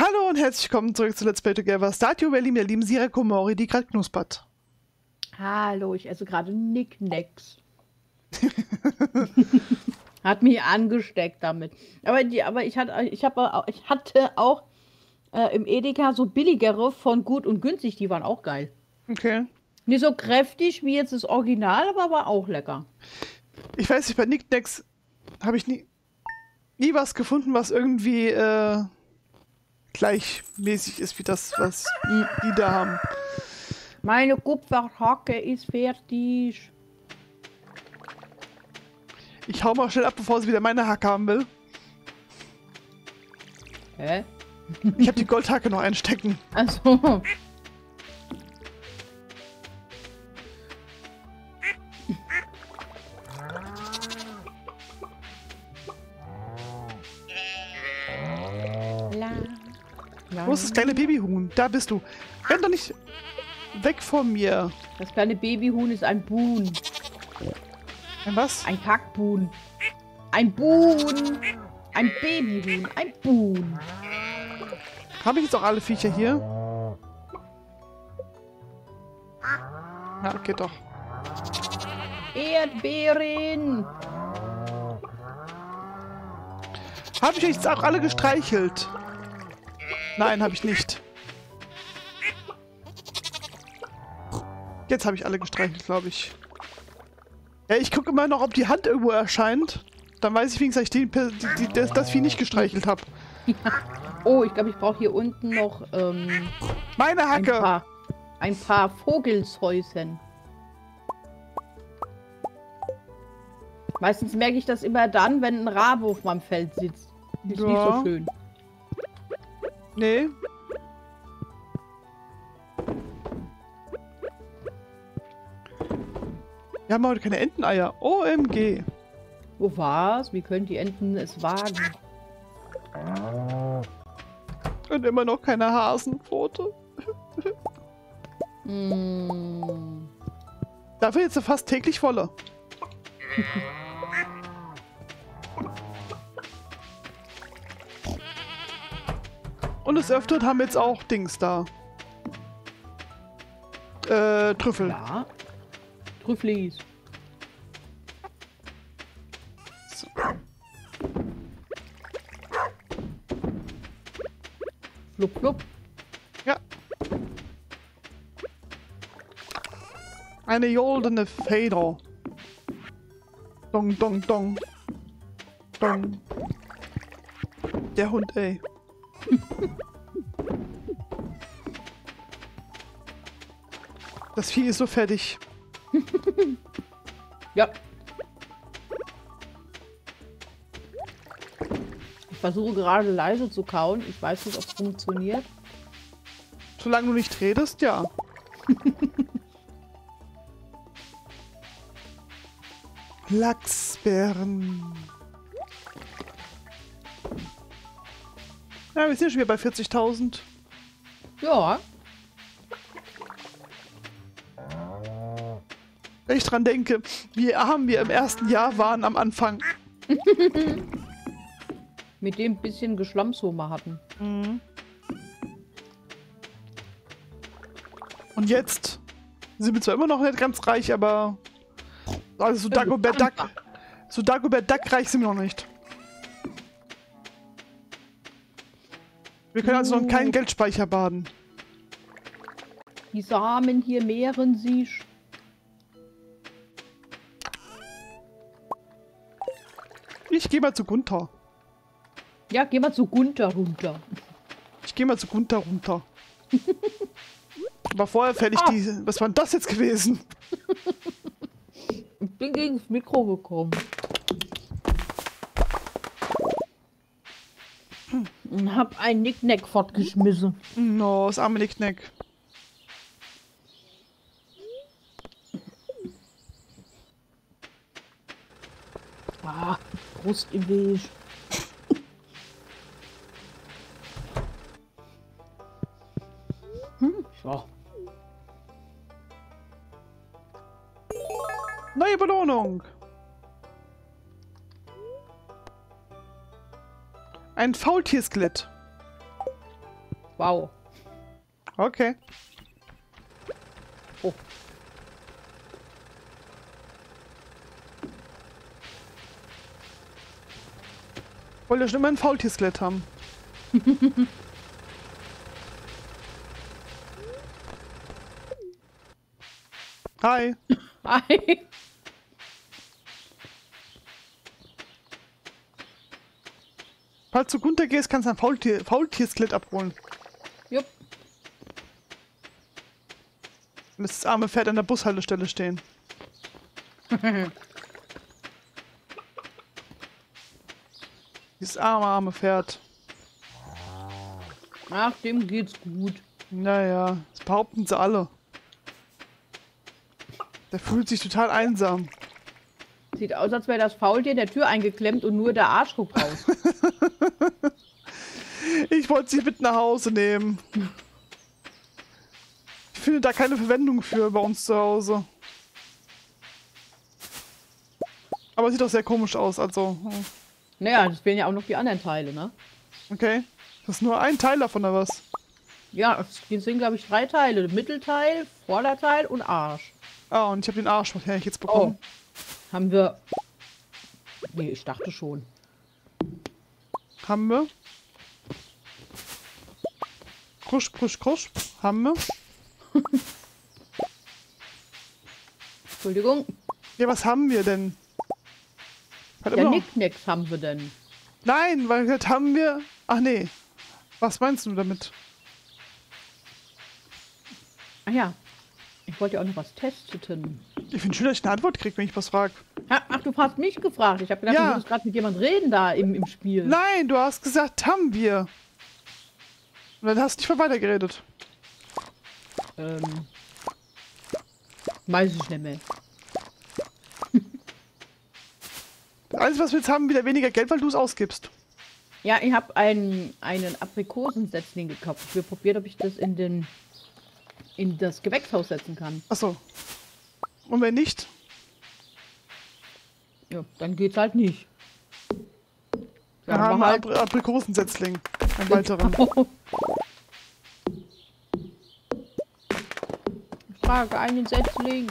Hallo und herzlich willkommen zurück zu Let's Play Together Stardew Valley mit der lieben Sira Komori, die gerade knuspert. Hallo, ich esse gerade Nicknacks. Hat mich angesteckt damit. Aber ich hatte auch im Edeka so billigere von Gut und Günstig, die waren auch geil. Okay. Nicht so kräftig wie jetzt das Original, aber war auch lecker. Ich weiß nicht, bei Nicknacks habe ich nie was gefunden, was irgendwie gleichmäßig ist wie das, was die da haben. Meine Kupferhacke ist fertig. Ich hau mal schnell ab, bevor sie wieder meine Hacke haben will. Hä? Ich habe die Goldhacke noch einstecken. Also. Wo ist das kleine Babyhuhn? Da bist du. Renn doch nicht weg von mir. Das kleine Babyhuhn ist ein Buhn. Ein was? Ein Kackbuhn. Ein Buhn. Ein Babyhuhn. Ein Buhn. Habe ich jetzt auch alle Viecher hier? Ja, okay, doch. Erdbeeren. Habe ich jetzt auch alle gestreichelt? Nein, habe ich nicht. Jetzt habe ich alle gestreichelt, glaube ich. Ja, ich gucke immer noch, ob die Hand irgendwo erscheint. Dann weiß ich wenigstens, dass ich das Vieh nicht gestreichelt habe. Ja. Oh, ich glaube, ich brauche hier unten noch Meine Hacke! ein paar Vogelshäuschen. Meistens merke ich das immer dann, wenn ein Rabe auf meinem Feld sitzt. Ist nicht so schön. Nee. Wir haben heute keine Enteneier. OMG. Wo war's? Wie können die Enten es wagen? Und immer noch keine Hasenpfote. Dafür jetzt fast täglich volle. Und des Öfteren haben wir jetzt auch Dings da. Trüffel. Ja. Trüfflis. So. Flup, flup. Ja. Eine goldene Feder. Dong, dong, dong. Dong. Der Hund, ey. Das Vieh ist so fertig. Ja. Ich versuche gerade leise zu kauen. Ich weiß nicht, ob es funktioniert. Solange du nicht redest, ja. Lachsbeeren. Ja, wir sind schon wieder bei 40.000. Ja. Wenn ich dran denke, wie arm wir im ersten Jahr waren am Anfang. Mit dem bisschen Geschlammsummer hatten. Mhm. Und jetzt sind wir zwar immer noch nicht ganz reich, aber also so Dagobert Duck reich sind wir noch nicht. Wir können also noch keinen Geldspeicher baden. Die Samen hier mehren sich. Ich gehe mal zu Gunther. Ja, geh mal zu Gunther runter. Ich gehe mal zu Gunther runter. Aber vorher fertig die... Was war denn das jetzt gewesen? Ich bin gegen das Mikro gekommen. Und hab ein Nicknack fortgeschmissen. No, das arme Nicknack. Ah, Brust im Weg. So. Neue Belohnung. Ein Faultierskelett. Wow. Okay. Oh. Wollte ja schon immer ein Faultierskelett haben. Hi. Hi. Falls du runtergehst, kannst du ein Faultierskelett abholen. Jupp. Und das arme Pferd an der Bushaltestelle stehen. Dieses arme Pferd. Ach, dem geht's gut. Naja, das behaupten sie alle. Der fühlt sich total einsam. Sieht aus, als wäre das Faultier in der Tür eingeklemmt und nur der Arsch guckt raus. Ich wollte sie mit nach Hause nehmen. Ich finde da keine Verwendung für bei uns zu Hause. Aber sieht doch sehr komisch aus, also. Naja, es fehlen ja auch noch die anderen Teile, ne? Okay. Das ist nur ein Teil davon, oder was? Ja, es sind, glaube ich, 3 Teile. Mittelteil, Vorderteil und Arsch. Ah, und ich habe den Arsch, was hätte ich jetzt bekommen? Haben wir... Nee, ich dachte schon. Haben wir. Krusch, krusch, krusch. Haben wir. Entschuldigung. Ja, was haben wir denn? Hat Ja, immer noch- Nicknacks haben wir denn. Nein, weil das haben wir... Ach nee. Was meinst du damit? Ach ja. Ich wollte ja auch noch was testen. Ich finde schön, dass ich eine Antwort kriege, wenn ich was frage. Ach, du hast mich gefragt. Ich habe gedacht, Ja. du würdest gerade mit jemand reden da im Spiel. Nein, du hast gesagt, haben wir. Und dann hast du nicht mehr weitergeredet. Weiß ich nicht mehr. Alles, was wir jetzt haben, wieder weniger Geld, weil du es ausgibst. Ja, ich habe einen Aprikosensetzling gekauft. Ich will probieren, ob ich das in das Gewächshaus setzen kann. Achso. Und wenn nicht? Ja, dann geht's halt nicht. Wir Ja, haben aber einen Aprikosensetzling. Einen weiteren. Ich frage einen Setzling.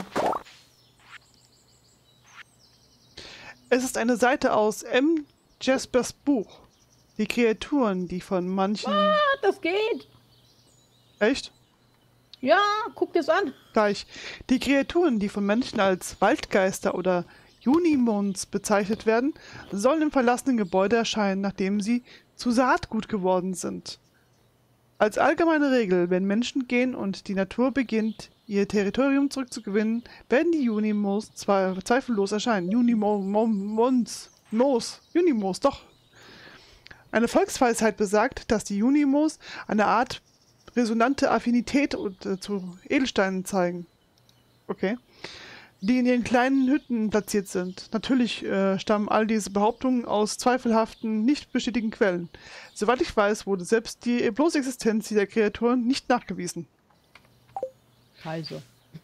Es ist eine Seite aus M. Jaspers Buch. Die Kreaturen, die von manchen... Ah, das geht. Echt? Ja, guck das an. Gleich. Die Kreaturen, die von Menschen als Waldgeister oder Junimons bezeichnet werden, sollen im verlassenen Gebäude erscheinen, nachdem sie zu Saatgut geworden sind. Als allgemeine Regel, wenn Menschen gehen und die Natur beginnt, ihr Territorium zurückzugewinnen, werden die Junimos zweifellos erscheinen. Junimos, doch. Eine Volksweisheit besagt, dass die Junimos eine Art resonante Affinität zu Edelsteinen zeigen. Okay. Die in ihren kleinen Hütten platziert sind. Natürlich stammen all diese Behauptungen aus zweifelhaften, nicht bestätigten Quellen. Soweit ich weiß, wurde selbst die bloße Existenz dieser Kreaturen nicht nachgewiesen. Scheiße.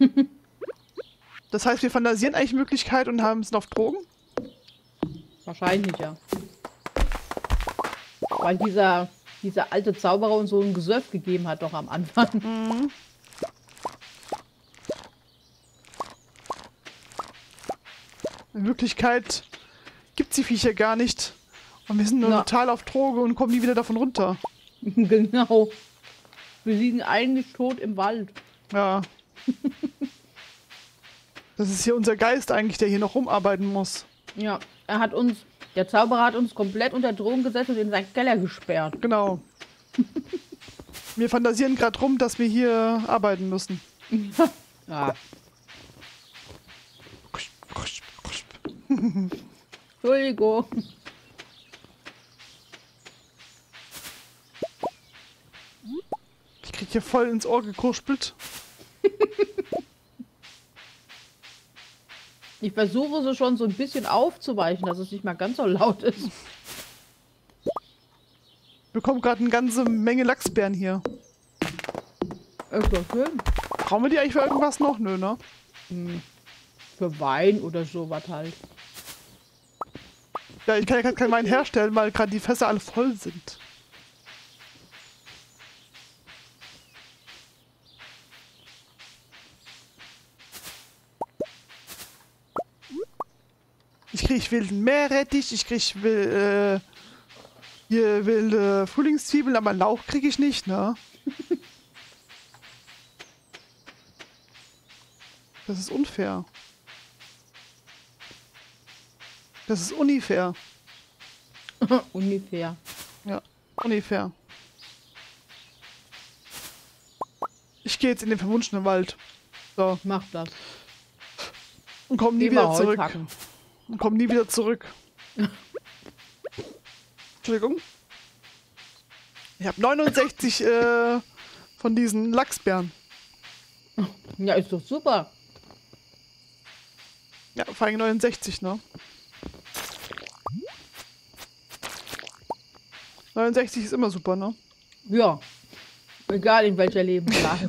Das heißt, wir fantasieren eigentlich Möglichkeit und haben es auf Drogen? Wahrscheinlich, ja. Weil dieser alte Zauberer uns so ein Gesöff gegeben hat doch am Anfang. Mhm. In Wirklichkeit gibt es die Viecher gar nicht. Und wir sind nur Ja. total auf Droge und kommen nie wieder davon runter. Genau. Wir liegen eigentlich tot im Wald. Ja. Das ist hier unser Geist eigentlich, der hier noch rumarbeiten muss. Ja, der Zauberer hat uns komplett unter Drogen gesetzt und in seinen Keller gesperrt. Genau. Wir fantasieren gerade rum, dass wir hier arbeiten müssen. Ja. Entschuldigung. Ich krieg hier voll ins Ohr gekuschelt. Ich versuche so schon so ein bisschen aufzuweichen, dass es nicht mal ganz so laut ist. Wir bekommen gerade eine ganze Menge Lachsbeeren hier. Ist doch schön. Brauchen wir die eigentlich für irgendwas noch? Nö, ne? Für Wein oder sowas halt. Ja, ich kann ja keinen Wein herstellen, weil gerade die Fässer alle voll sind. krieg wilden Meerrettich, ich krieg hier wilde Frühlingszwiebeln, aber Lauch krieg ich nicht, ne? Das ist unfair. Das ist unfair. Ungefähr. Ja, unfair. Ich gehe jetzt in den verwunschenen Wald. So. Mach das. Und komm nie Geh mal wieder Holz zurück. hacken. Und komm nie wieder zurück. Entschuldigung. Ich habe 69 von diesen Lachsbären. Ja, ist doch super. Ja, vor allem 69, ne? 69 ist immer super, ne? Ja. Egal in welcher Lebenslage.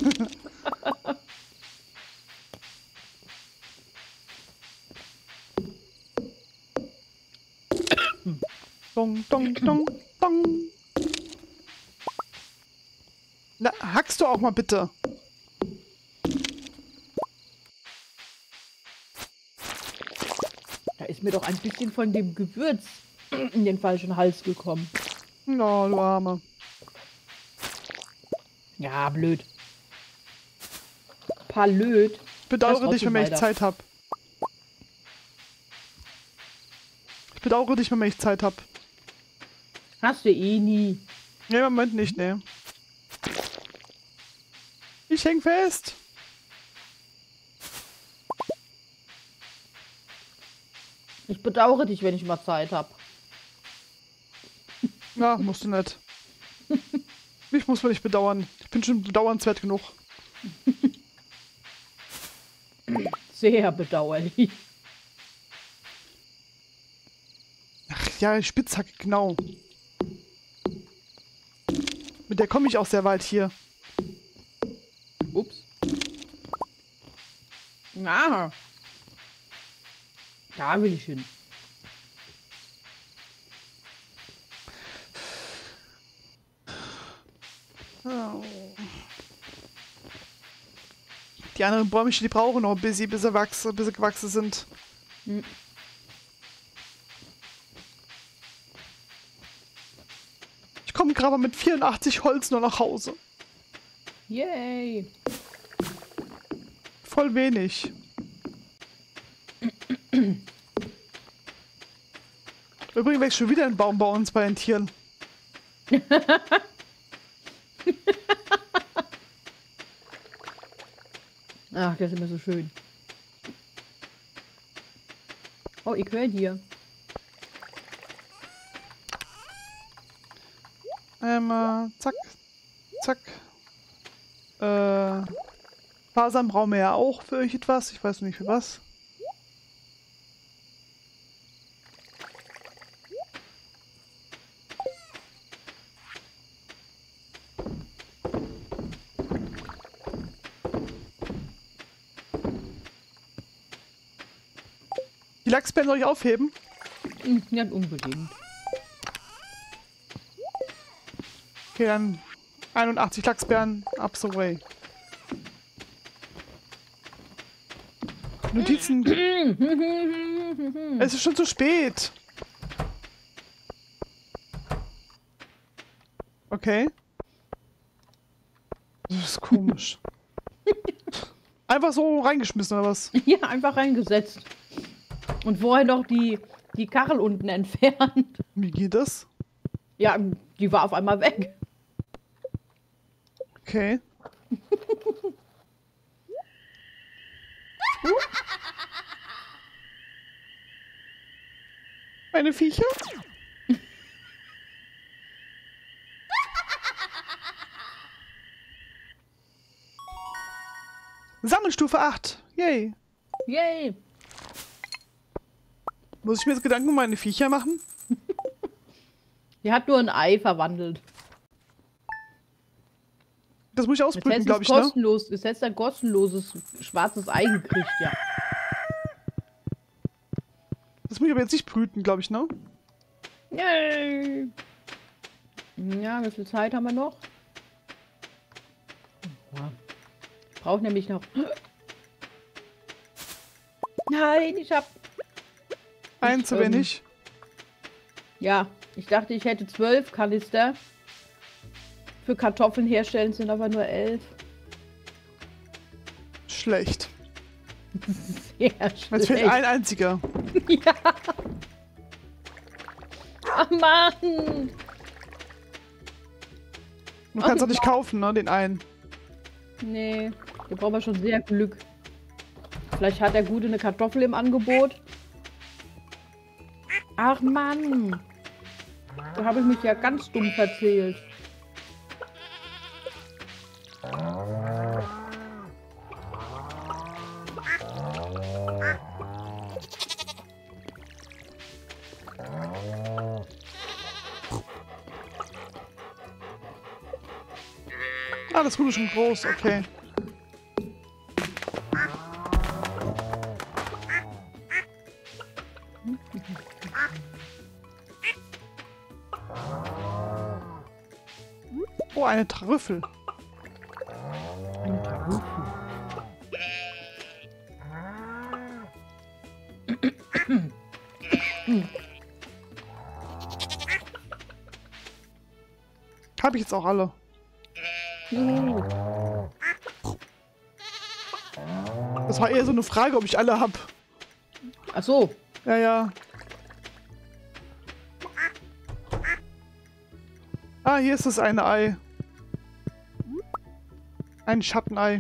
Dong, dong, dong, dong. Na, hackst du auch mal bitte. Da ist mir doch ein bisschen von dem Gewürz in den falschen Hals gekommen. Oh, du Arme. Ja, blöd. Blöd. Ich bedauere Das dich, wenn ich weiter. Zeit hab. Ich bedauere dich, wenn ich Zeit hab. Hast du eh nie. Nee, im Moment nicht, ne. Ich häng fest. Ich bedauere dich, wenn ich mal Zeit habe. Na, musst du nicht. Mich muss man nicht bedauern. Ich bin schon bedauernswert genug. Sehr bedauerlich. Ach ja, Spitzhacke, genau. Mit der komme ich auch sehr weit hier. Ups. Ah. Da will ich hin. Oh. Die anderen Bäume, die brauchen noch ein bisschen, bis sie gewachsen sind. Hm. Ich komme gerade mit 84 Holz nur nach Hause. Yay. Voll wenig. Übrigens wächst schon wieder ein Baum bei uns bei den Tieren. Ach, das ist immer so schön. Oh, ich höre dir. Zack. Zack. Fasern brauchen wir ja auch für euch etwas. Ich weiß nicht für was. Die Lachsbären soll ich aufheben? Nicht unbedingt. Okay, dann 81 Lachsbären, up the way. Notizen. Es ist schon zu spät. Okay. Das ist komisch. Einfach so reingeschmissen oder was? Ja, einfach reingesetzt. Und vorher noch die Kachel unten entfernt. Wie geht das? Ja, die war auf einmal weg. Okay. Meine Viecher? Sammelstufe 8. Yay. Yay. Muss ich mir jetzt Gedanken um meine Viecher machen? Die hat nur ein Ei verwandelt. Das muss ich Jetzt ausbrüten, hättest glaube ich, du ne? kostenlos, jetzt hättest du ein kostenloses schwarzes Ei gekriegt, ja. Das muss ich aber jetzt nicht brüten, glaube ich, ne? Yay. Ja, wie viel Zeit haben wir noch? Ja. Ich brauche nämlich noch... Nein, ich hab... Ein zu wenig. Ja, ich dachte, ich hätte 12 Kanister. Für Kartoffeln herstellen sind aber nur 11. Schlecht. Sehr Jetzt fehlt schlecht. ein einziger. Ja. Ach Mann. Du kannst doch nicht kaufen, ne? Den einen. Nee, da brauchen wir schon sehr Glück. Vielleicht hat der Gute eine Kartoffel im Angebot. Ach Mann. Da habe ich mich ja ganz dumm verzählt. Ah, das wurde schon groß, okay. Oh, eine Trüffel. Habe ich jetzt auch alle. Das war eher so eine Frage, ob ich alle habe. Ach so. Ja, ja. Ah, hier ist das eine Ei. Ein Schattenei.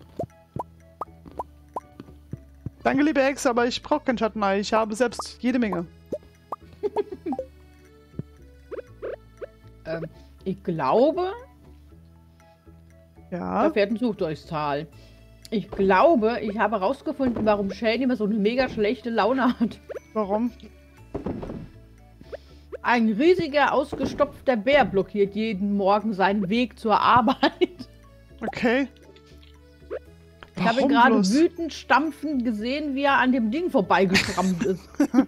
Danke, liebe Hexe, aber ich brauche kein Schattenei. Ich habe selbst jede Menge. Ich glaube, Ja. da fährt ein Zug durchs Tal. Ich glaube, ich habe herausgefunden, warum Shane immer so eine mega schlechte Laune hat. Warum? Ein riesiger, ausgestopfter Bär blockiert jeden Morgen seinen Weg zur Arbeit. Okay. Ich habe ihn gerade wütend stampfend gesehen, wie er an dem Ding vorbeigeschrammt ist.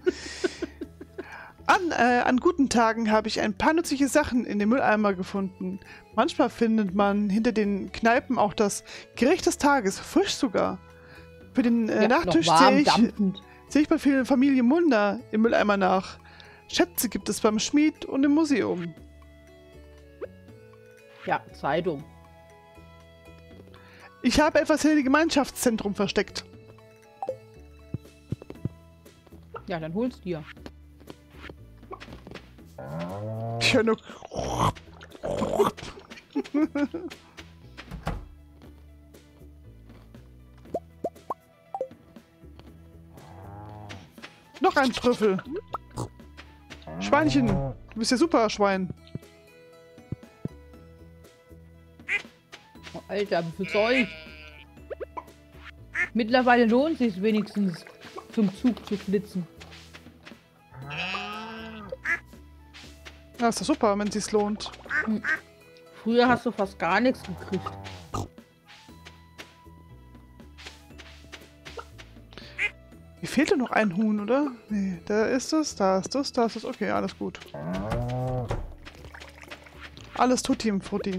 An guten Tagen habe ich ein paar nützliche Sachen in dem Mülleimer gefunden. Manchmal findet man hinter den Kneipen auch das Gericht des Tages, frisch sogar. Für den Ja, Nachtisch noch warm, sehe dampfend. ich bei vielen Familie Munder im Mülleimer nach. Schätze gibt es beim Schmied und im Museum. Ja, Zeitung. Ich habe etwas in dem Gemeinschaftszentrum versteckt. Ja, dann hol's dir. Ich höre nur... Noch ein Trüffel. Schweinchen, du bist ja super, Schwein. Oh, Alter, wie viel Zeug. Mittlerweile lohnt es sich wenigstens, zum Zug zu flitzen. Ja, ist doch super, wenn es sich lohnt. Früher hast du fast gar nichts gekriegt. Mir fehlt doch noch ein Huhn, oder? Nee, da ist es, da ist es, da ist es. Okay, alles gut. Alles tutti im Frutti.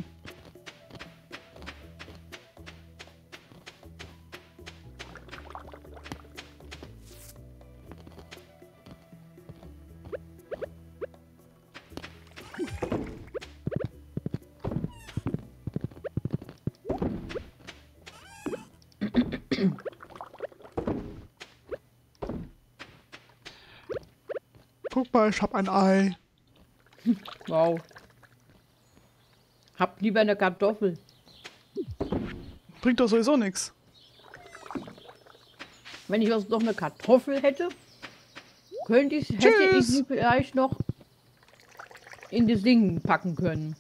Guck mal, ich hab ein Ei. Wow. Hab lieber eine Kartoffel. Bringt doch sowieso nichts. Wenn ich jetzt noch eine Kartoffel hätte, hätte ich sie vielleicht noch in das Ding packen können.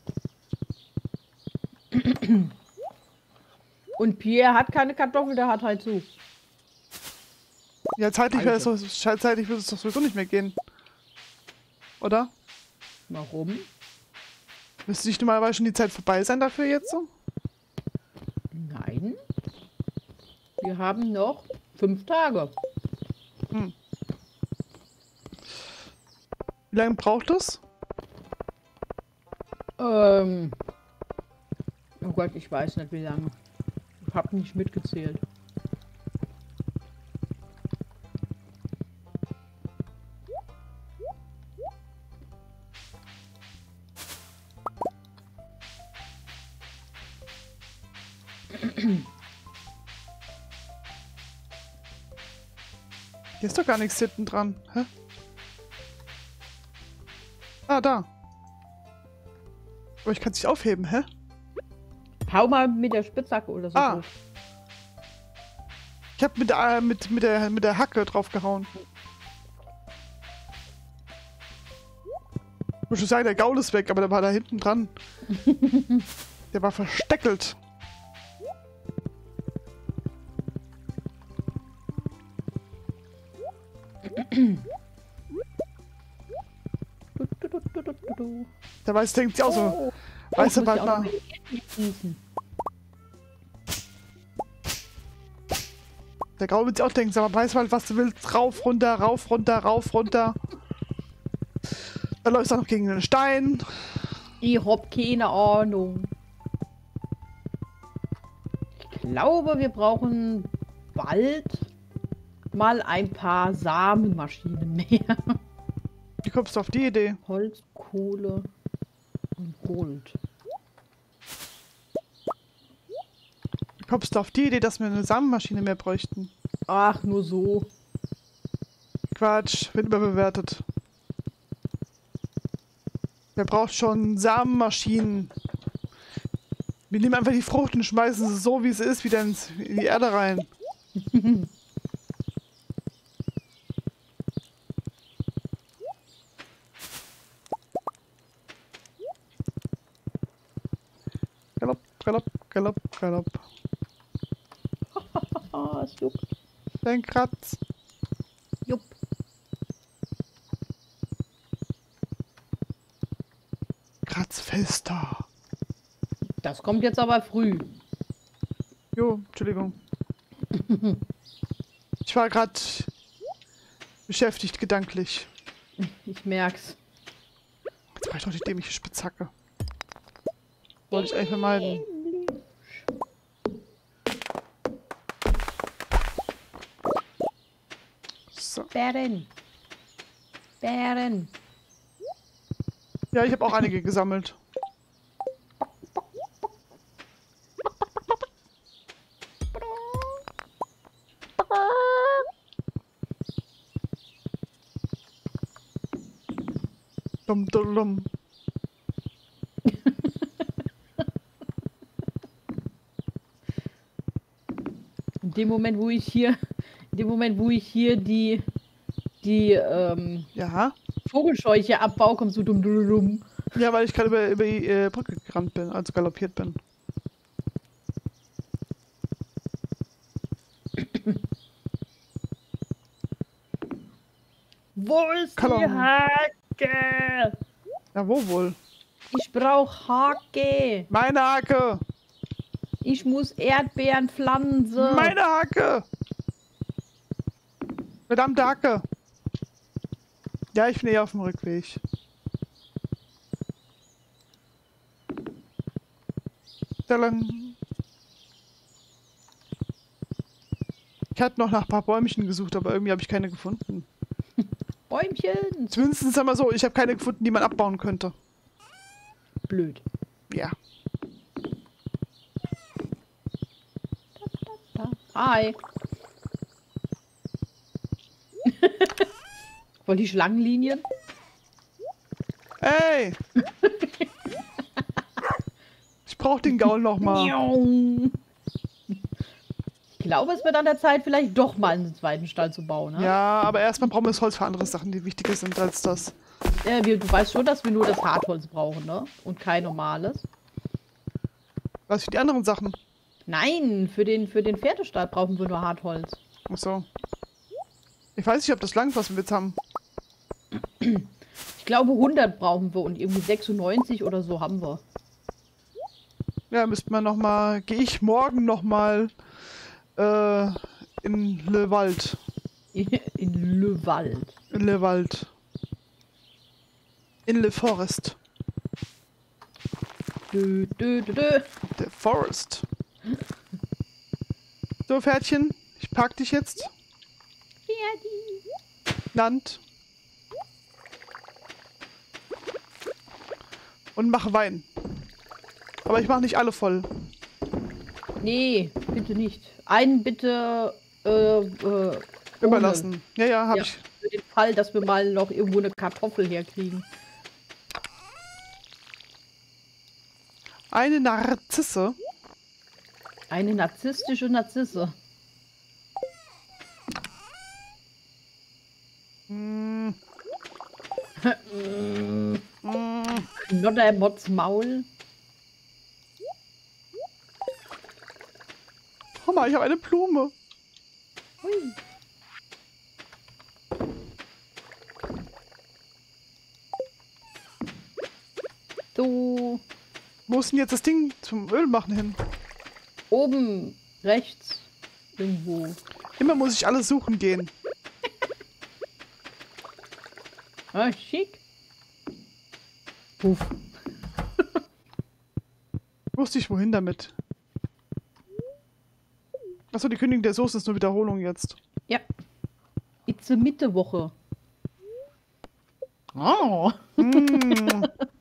Und Pierre hat keine Kartoffel, der hat halt so. Ja, zeitlich würde es doch sowieso nicht mehr gehen. Oder? Warum? Müsste nicht normalerweise schon die Zeit vorbei sein dafür jetzt so? Nein. Wir haben noch 5 Tage. Wie lange braucht es? Oh Gott, ich weiß nicht wie lange. Ich habe nicht mitgezählt. Hier ist doch gar nichts hinten dran. Hä? Ah, da. Aber ich kann es nicht aufheben, hä? Hau mal mit der Spitzhacke oder so. Ah. Drauf. Ich hab mit der Hacke drauf gehauen. Ich muss schon sagen, der Gaul ist weg, aber der war da hinten dran. Der war versteckelt. Der Weiß denkt sich auch so. Weißt du, bald mal. Der Gaul wird sich auch denken, sag mal, weiß mal, was du willst. Rauf, runter, rauf, runter, rauf, runter. Dann läufst du auch noch gegen den Stein. Ich hab keine Ahnung. Ich glaube, wir brauchen bald mal ein paar Samenmaschinen mehr. Wie kommst du auf die Idee? Holz, Kohle und Gold. Wie kommst du auf die Idee, dass wir eine Samenmaschine mehr bräuchten? Ach, nur so. Quatsch, wird überbewertet. Wer braucht schon Samenmaschinen? Wir nehmen einfach die Frucht und schmeißen sie so, wie sie ist, wieder in die Erde rein. Galopp, galopp, galopp, galopp. Ah, es juckt. Dein Kratz. Jupp. Kratzfester. Das kommt jetzt aber früh. Jo, Entschuldigung. Ich war gerade beschäftigt gedanklich. Ich merk's. Jetzt war ich doch die dämliche Spitzhacke. Wollte ich eigentlich vermeiden. So. Bären. Bären. Ja, ich habe auch einige gesammelt. Dum, dum, dum. In dem Moment, wo ich hier die Ja. Vogelscheuche abbaue, kommst du dumm, dumm, dumm. Ja, weil ich gerade über die Brücke gerannt bin, also galoppiert bin. Wo ist die Kalon. Hacke? Ja, wo wohl? Ich brauch Hacke. Meine Hacke! Ich muss Erdbeeren pflanzen. Meine Hacke! Verdammte Hacke! Ja, ich bin eh auf dem Rückweg. Talang. Ich hatte noch nach ein paar Bäumchen gesucht, aber irgendwie habe ich keine gefunden. Bäumchen. Zumindest sag mal so, ich habe keine gefunden, die man abbauen könnte. Blöd. Ja. Hi. Voll die Schlangenlinien. Ey! Ich brauche den Gaul noch mal. Ich glaube, es wird an der Zeit, vielleicht doch mal einen zweiten Stall zu bauen. Ne? Ja, aber erstmal brauchen wir das Holz für andere Sachen, die wichtiger sind als das. Du weißt schon, dass wir nur das Hartholz brauchen, ne? Und kein normales. Was für die anderen Sachen? Nein, für den Pferdestall brauchen wir nur Hartholz. Ach so. Ich weiß nicht, ob das langt, was wir jetzt haben. Ich glaube, 100 brauchen wir und irgendwie 96 oder so haben wir. Ja, müsste man noch mal. Gehe ich morgen noch mal in Le Wald. In Le Wald. In Le Wald. In Le Forest. Dö, dö, dö, dö. Der Forest. So, Pferdchen, ich pack dich jetzt. Land. Und mache Wein. Aber ich mache nicht alle voll. Nee, bitte nicht. Einen bitte Überlassen. Ja, ja, hab Ja, ich. für den Fall, dass wir mal noch irgendwo eine Kartoffel herkriegen. Eine Narzisse. Eine narzisstische Narzisse. Mm. Knoddermots Maul. Guck mal, ich habe eine Blume. Hui. So, Wo ist denn jetzt das Ding zum Öl machen hin? oben rechts irgendwo. Immer muss ich alles suchen gehen. Ah, schick. Puff. Wusste ich wohin damit. Achso, die Königin der Soße ist nur Wiederholung jetzt. Ja. It's a Mittewoche. Oh. Mm.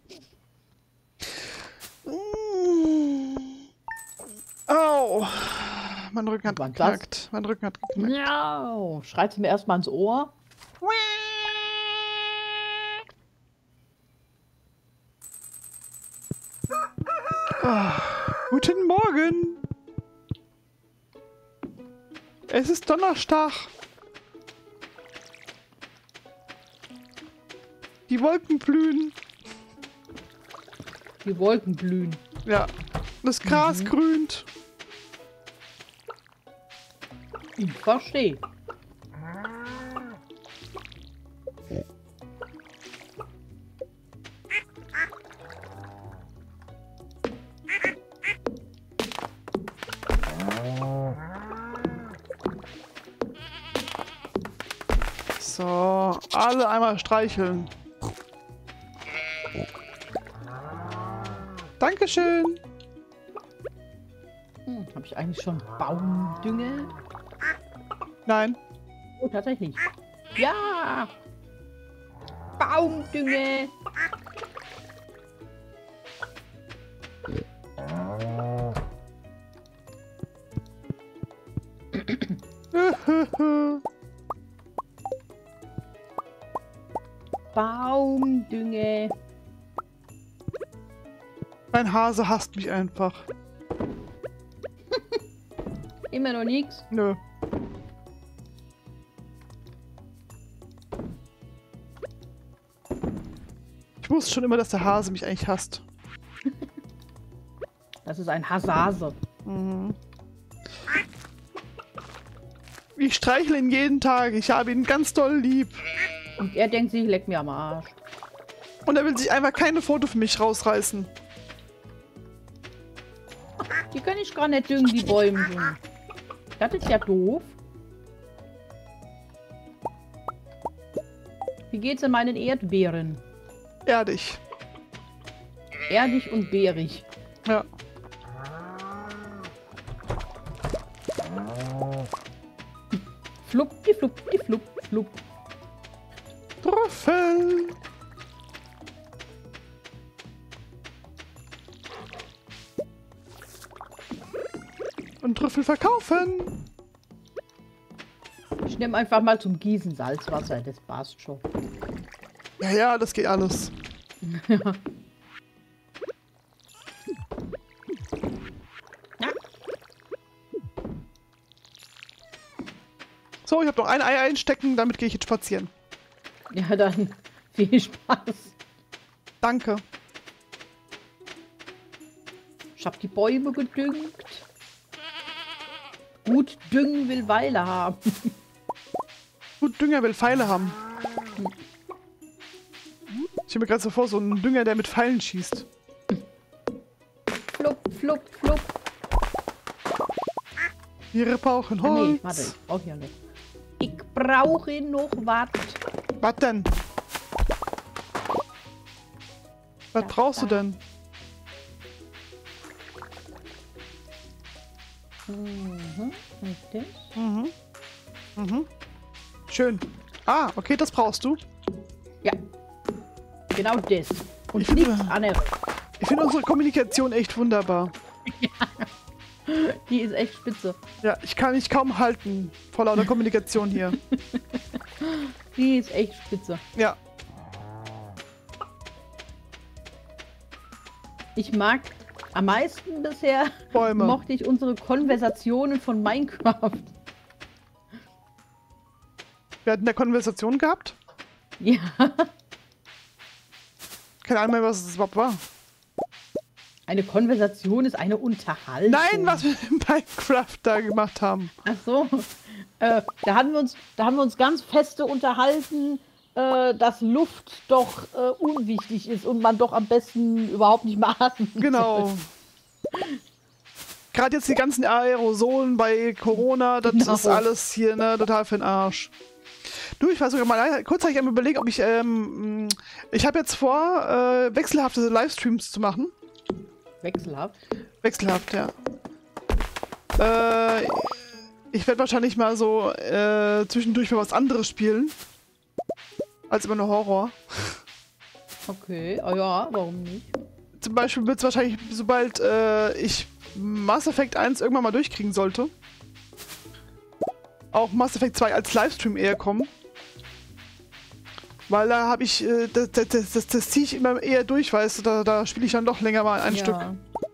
Au. Mein Rücken hat Wann geknackt. Mein Rücken hat geknackt. Ja. Schreit mir erstmal ins Ohr. Guten Morgen. Es ist Donnerstag. Die Wolken blühen. Die Wolken blühen. Ja. Das Gras grünt. Ich verstehe. So, alle einmal streicheln. Dankeschön. Habe ich eigentlich schon Baumdünge? Nein. Oh, tatsächlich. Ja! Baumdünge! Baumdünge. Mein Hase hasst mich einfach. Immer noch nichts. Nö. Ich wusste schon immer, dass der Hase mich eigentlich hasst. Das ist ein Hasase. Mhm. Ich streichle ihn jeden Tag. Ich habe ihn ganz doll lieb. Und er denkt sich, leck mir am Arsch. Und er will sich einfach keine Foto für mich rausreißen. Die kann ich gar nicht düngen, die Bäume. Das ist ja doof. Wie geht's in meinen Erdbeeren? Erdig. Erdig und beerig. Ja. Flupp, die flupp, die flupp, flupp. Trüffel. Und Trüffel verkaufen. Ich nehme einfach mal zum Gießen Salzwasser, das passt schon. Ja, ja, das geht alles. Ja. So, ich habe noch ein Ei einstecken, damit gehe ich jetzt spazieren. Ja, dann viel Spaß. Danke. Ich habe die Bäume gedüngt. Gut düngen will Weile haben. Gut, Dünger will Pfeile haben. Ich stelle mir gerade so vor, so ein Dünger, der mit Pfeilen schießt. Flupp, flupp, flupp. Wir brauchen Ah, Holz. nee, warte, ich brauche ja noch. Ich brauche noch was. Was denn? Was brauchst du denn? Mhm. Und das? Mhm. Mhm. Schön. Ah, okay, das brauchst du. Ja. Genau das. Und Ich finde- nichts anderes. Ich finde unsere Kommunikation echt wunderbar. Die ist echt spitze. Ja, ich kann mich kaum halten vor lauter Kommunikation hier. Die ist echt spitze. Ja. Ich mag am meisten bisher, Bäume. mochte ich unsere Konversationen von Minecraft. Wir hatten eine Konversation gehabt. Ja. Keine Ahnung mehr, was es überhaupt war. Eine Konversation ist eine Unterhaltung. Nein, was wir in Minecraft da gemacht haben. Ach so. Da haben wir uns ganz feste unterhalten, dass Luft doch unwichtig ist und man doch am besten überhaupt nicht mal atmen Genau. soll. Gerade jetzt die ganzen Aerosolen bei Corona, das Genau. ist alles hier, ne, total für den Arsch. Du, ich war sogar mal kurzzeitig am Überlegen, ob ich habe jetzt vor, wechselhafte Livestreams zu machen. Wechselhaft. Wechselhaft, ja. Ich werde wahrscheinlich mal so zwischendurch mal was anderes spielen. Als immer nur Horror. Okay, oh ja, warum nicht? Zum Beispiel wird es wahrscheinlich, sobald ich Mass Effect 1 irgendwann mal durchkriegen sollte, auch Mass Effect 2 als Livestream eher kommen. Weil da habe ich, das ziehe ich immer eher durch, weißt du, da spiele ich dann doch länger mal ein Stück.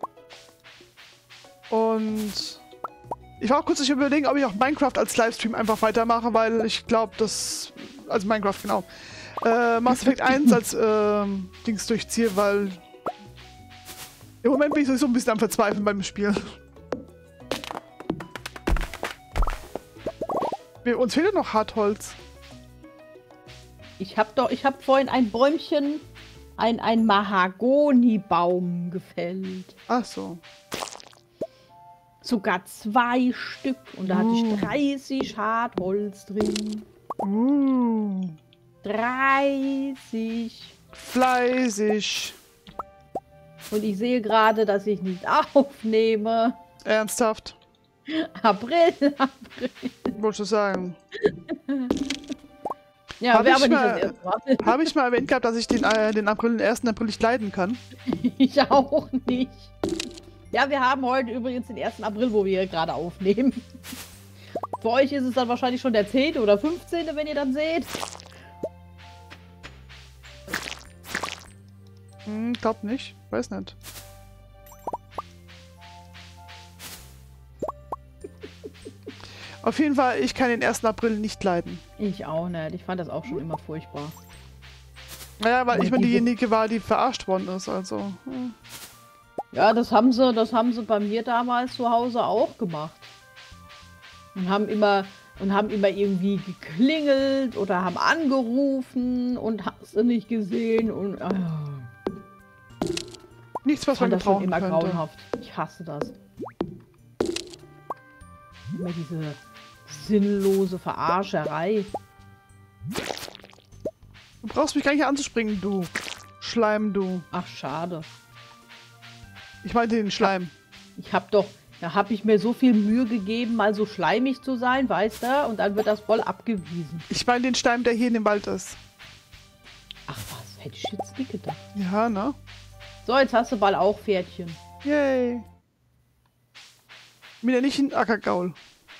Und ich war auch kurz überlegen, ob ich auch Minecraft als Livestream einfach weitermache, weil ich glaube, dass, also Minecraft, genau, Mass Effect 1 als Dings durchziehe, weil im Moment bin ich sowieso ein bisschen am Verzweifeln beim Spiel. Uns fehlt noch Hartholz. Ich hab vorhin ein Bäumchen, ein Mahagonibaum gefällt. Ach so. Sogar 2 Stück. Und da hatte ich 30 Hartholz drin. 30. Fleißig. Und ich sehe gerade, dass ich nicht aufnehme. Ernsthaft? April. Wolltest du sagen? Ja, Hab wäre ich aber nicht mal- das erste Mal. Habe ich mal erwähnt gehabt, dass ich den 1. April nicht leiden kann? Ich auch nicht. Ja, wir haben heute übrigens den 1. April, wo wir hier gerade aufnehmen. Für euch ist es dann wahrscheinlich schon der 10. oder 15., wenn ihr dann seht. Glaub nicht. Weiß nicht. Auf jeden Fall, ich kann den 1. April nicht leiden. Ich auch nicht. Ich fand das auch schon immer furchtbar. Naja, weil Aber ich mal diese- diejenige war, die verarscht worden ist, also. Ja, das haben sie bei mir damals zu Hause auch gemacht. Und haben immer irgendwie geklingelt oder haben angerufen und hast du nicht gesehen und Nichts, was ich man fand das schon gebrauchen immer könnte. grauenhaft. Ich hasse das. Immer diese sinnlose Verarscherei. Du brauchst mich gar nicht anzuspringen, du Schleim, du. Ach, schade. Ich meinte den Schleim. Da habe ich mir so viel Mühe gegeben, mal so schleimig zu sein, weißt du? Und dann wird das voll abgewiesen. Ich meine den Schleim, der hier in dem Wald ist. Ach was, hätte ich jetzt nicht gedacht. Ja, ne? So, jetzt hast du bald auch Pferdchen. Yay. Mir nicht ein Ackergaul.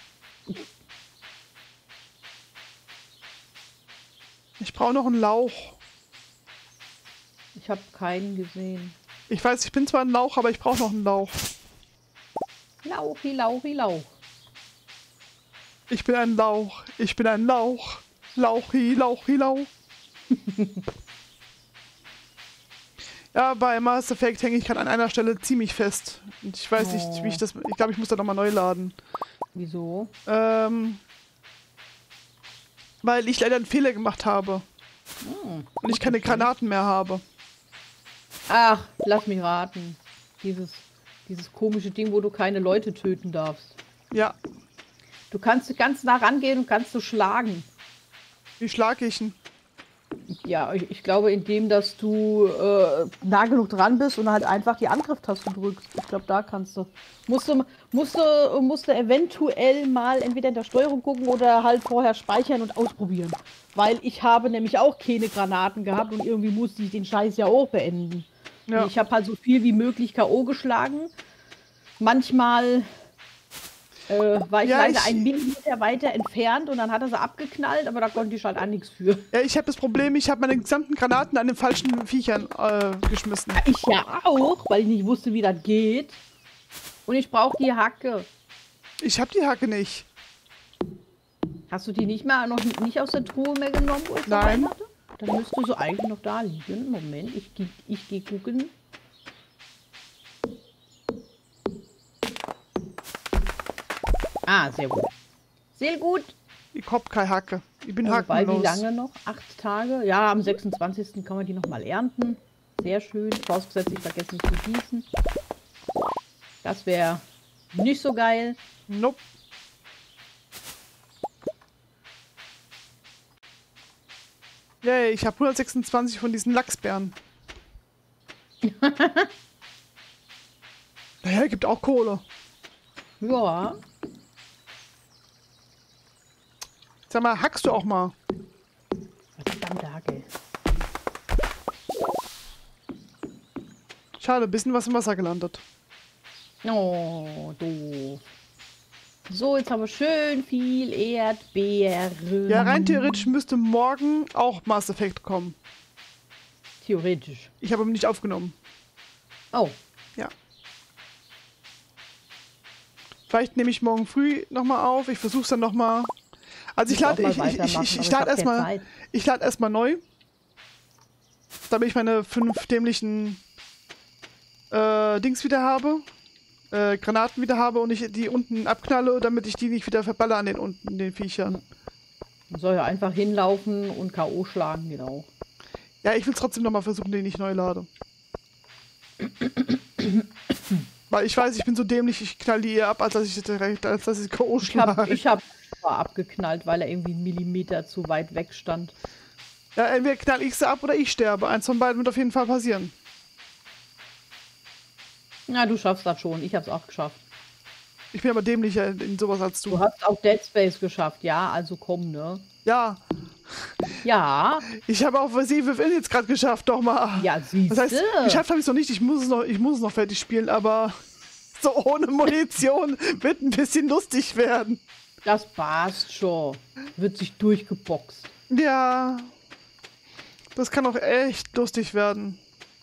Ich brauche noch einen Lauch. Ich habe keinen gesehen. Ich weiß, ich bin zwar ein Lauch, aber ich brauche noch einen Lauch. Lauchi, Lauchi, Lauch. Ich bin ein Lauch. Ich bin ein Lauch. Lauchi, Lauchi, Lauch. Ja, bei Mass Effect hänge ich gerade an einer Stelle ziemlich fest. Und ich weiß nicht, wie ich das... Ich glaube, ich muss da nochmal neu laden. Wieso? Weil ich leider einen Fehler gemacht habe. Und ich keine Granaten mehr habe. Ach, lass mich raten. Dieses komische Ding, wo du keine Leute töten darfst. Ja. Du kannst ganz nah rangehen und kannst du schlagen. Wie schlage ich ihn? Ja, ich glaube, indem, dass du nah genug dran bist und halt einfach die Angriffstaste drückst. Ich glaube, da kannst du. Musst du eventuell mal entweder in der Steuerung gucken oder halt vorher speichern und ausprobieren. Weil ich habe nämlich auch keine Granaten gehabt und irgendwie musste ich den Scheiß ja auch beenden. Ja. Und ich habe halt so viel wie möglich K.O. geschlagen. Manchmal war ich Ja, leider einen Millimeter weiter entfernt und dann hat er sie abgeknallt, aber da konnte ich halt auch nichts für. Ja, ich habe das Problem, ich habe meine gesamten Granaten an den falschen Viechern geschmissen. Ich ja auch, weil ich nicht wusste, wie das geht. Und ich brauche die Hacke. Ich habe die Hacke nicht. Hast du die nicht nicht aus der Truhe mehr genommen, wo ich Nein. hatte? Dann müsste sie eigentlich noch da liegen. Moment, ich geh gucken. Ah, sehr gut. Sehr gut. Ich hab keine Hacke. Ich bin Wobei, hackenlos. wie lange noch? 8 Tage? Ja, am 26. kann man die nochmal ernten. Sehr schön. Vorausgesetzt, ich vergesse nicht zu gießen. Das wäre nicht so geil. Nope. Yay, ich habe 126 von diesen Lachsbären. Naja, gibt auch Kohle. Ja. Sag mal, hackst du auch mal? Verdammte Hacke. Schade, ein bisschen was im Wasser gelandet. Oh, doof. So, jetzt haben wir schön viel Erdbeeren. Ja, rein theoretisch müsste morgen auch Mass Effect kommen. Theoretisch. Ich habe ihn nicht aufgenommen. Oh. Ja. Vielleicht nehme ich morgen früh nochmal auf. Ich versuche es dann nochmal. Also ich lade erstmal neu. Damit ich meine 5 dämlichen Dings wieder habe. Granaten wieder habe und ich die unten abknalle, damit ich die nicht wieder verballer an den Viechern. Man soll ja einfach hinlaufen und K.O. schlagen, genau. Ja, ich will es trotzdem nochmal versuchen, den ich neu lade. Weil ich weiß, ich bin so dämlich, ich knall die eher ab, als dass ich K.O. schlage. Ich hab abgeknallt, weil er irgendwie 1 Millimeter zu weit weg stand. Ja, entweder knall ich sie ab oder ich sterbe. Eins von beiden wird auf jeden Fall passieren. Na, du schaffst das schon. Ich hab's auch geschafft. Ich bin aber dämlicher in sowas als du. Du hast auch Dead Space geschafft, ja? Also komm, ne? Ja. Ja. Ich habe auch Resident Evil jetzt gerade geschafft, doch mal. Ja, siehst du. Das heißt, geschafft habe ich es noch nicht. Ich muss es noch fertig spielen, aber so ohne Munition wird ein bisschen lustig werden. Das passt schon. Wird sich durchgeboxt. Ja. Das kann auch echt lustig werden.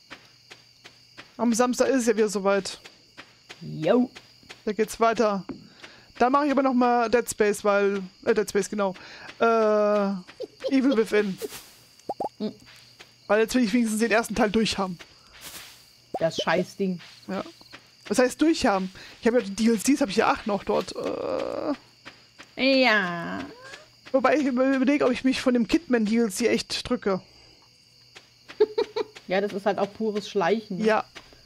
Am Samstag ist es ja wieder soweit. Jo. Da geht's weiter. Da mache ich aber noch mal Dead Space, weil... Dead Space, genau. Evil Within. Weil jetzt will ich wenigstens den ersten Teil durchhaben. Das Scheißding. Ja. Was heißt durchhaben? Ich habe ja die DLCs, habe ich ja 8 noch dort. Ja. Wobei ich überlege, ob ich mich von dem Kidman DLC echt drücke. Ja, das ist halt auch pures Schleichen. Ne? Ja.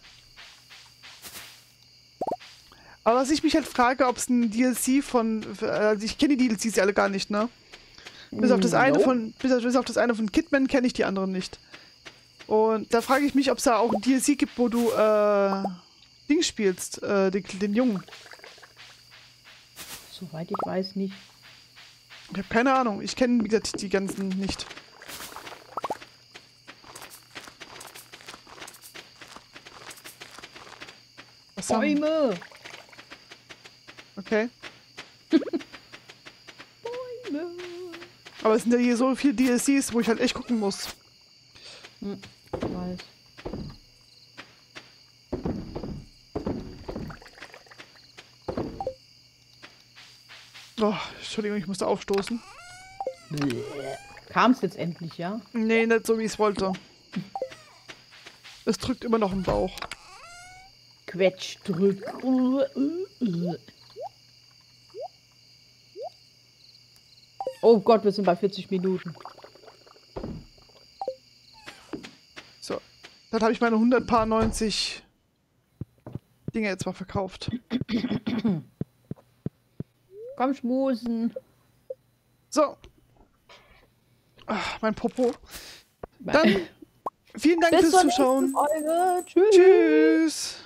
Aber was ich mich halt frage, ob es ein DLC von... Also ich kenne die DLCs ja alle gar nicht, ne? Bis auf das eine von Kidman kenne ich die anderen nicht. Und da frage ich mich, ob es da auch ein DLC gibt, wo du Ding spielst, den Jungen. Soweit ich weiß nicht. Ich habe keine Ahnung. Ich kenne, wie gesagt, die ganzen nicht. Was haben- Bäume! Okay. Bäume! Aber es sind ja hier so viele DLCs, wo ich halt echt gucken muss. Hm, ich weiß. Oh, Entschuldigung, ich musste aufstoßen. Kam es jetzt endlich, ja? Nee, nicht so, wie ich es wollte. Es drückt immer noch im Bauch. Quetsch, drück. Oh Gott, wir sind bei 40 Minuten. So. Dann habe ich meine 190 Dinge jetzt mal verkauft. Komm, schmusen. So. Ach, mein Popo. Dann vielen Dank Bis fürs zur nächsten Zuschauen. Folge. Tschüss. Tschüss.